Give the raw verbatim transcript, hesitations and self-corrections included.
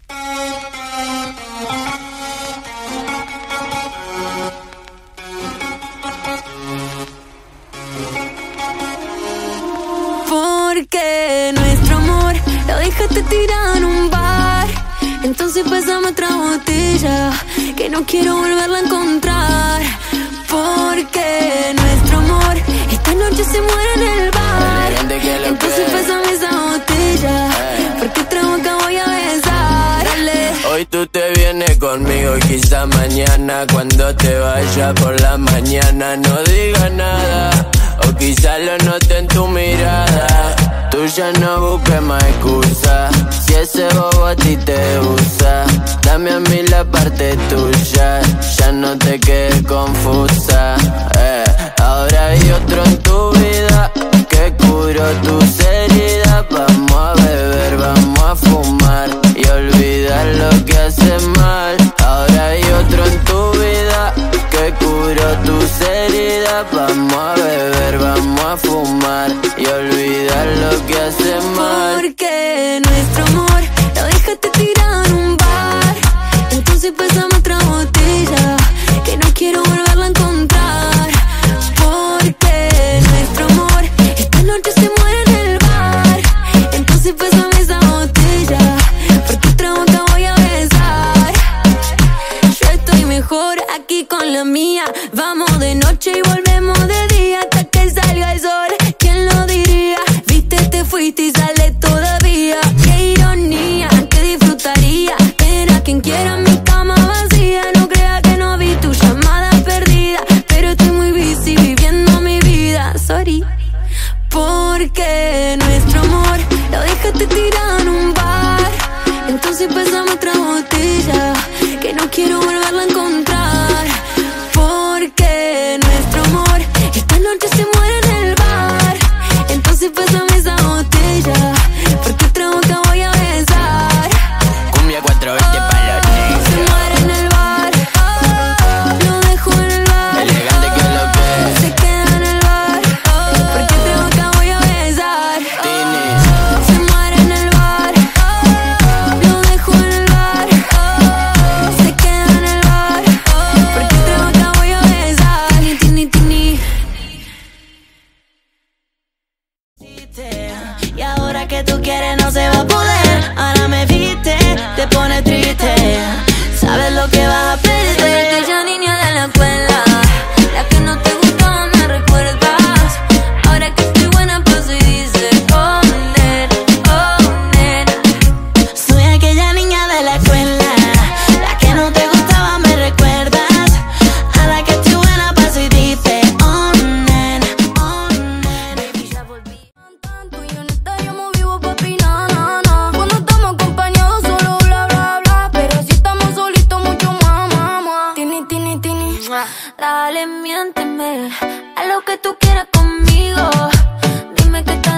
Porque nuestro amor lo dejaste tirado en un bar. Entonces pasamos otra botella que no quiero volverla a encontrar. Porque nuestro amor esta noche se muere en el bar. Entonces pásame esa botella, porque otra boca voy a besar. Dale. Hoy tú te vienes conmigo y quizá mañana cuando te vaya por la mañana no digas nada, o quizá lo note en tu mirada. Tú ya no busques más excusa, si ese bobo a ti te usa. Dame a mí la parte tuya, ya no te quedes confusa. eh. Ahora hay otro en tu vida que curó tus heridas. Vamos a beber, vamos a fumar y olvidar lo que hace mal. Ahora hay otro en tu vida que curó tus heridas. Vamos a beber, vamos a fumar y olvidar lo que hace mal. Porque nuestro amor lo dejaste tirado en un bar. Entonces pasamos otra botella que no quiero volverla a encontrar. Porque nuestro amor esta noche se muere en el bar. Entonces pásame esa botella, porque otra boca voy a besar. Yo estoy mejor aquí con la mía. Vamos de noche y volvemos de día hasta que salga el sol. ¿Quién lo diría? Viste, te fuiste y sale todavía. Qué ironía, que disfrutaría ver a quien quiera mi cama vacía. No creas que no vi tu llamada perdida, pero estoy muy busy viviendo mi vida. Sorry. Porque nuestro amor lo dejaste tirado en un bar. Entonces pasamos otra botella que no quiero volverla a encontrar. Porque nuestro amor esta noche se muere en el bar. Entonces pásame esa botella, porque otra boca voy a besar. Cumbia cuatro veinte Oh, para los negros. se muere en el bar. Oh, lo dejo en el bar. Elegante que lo que Se queda en el bar, porque otra boca voy a besar. Tini. Se muere en el bar. Lo dejo en el bar. Se queda en el bar, porque otra boca voy a besar. Tini, tini, tini. Y ahora que tú quieres no se va a poder. Ahora me viste, te pone triste. Sabes lo que vas a perder. Soy aquella niña de la escuela, la que no te gustaba, me recuerdas. Ahora que estoy buena paso y dice oh nena, oh nena. Soy aquella niña de la escuela, la que no te gustaba, me recuerdas. Ahora que estoy buena paso y dice oh nena, oh nena. Baby, ya volví. Tú y yo no estaríamos vivos, papi, no, no, no. Cuando estamos acompañados solo bla, bla, bla. Pero si estamos solitos mucho más, más, más. Tini, tini, tini. Dale, miénteme a lo que tú quieras conmigo. Dime que estás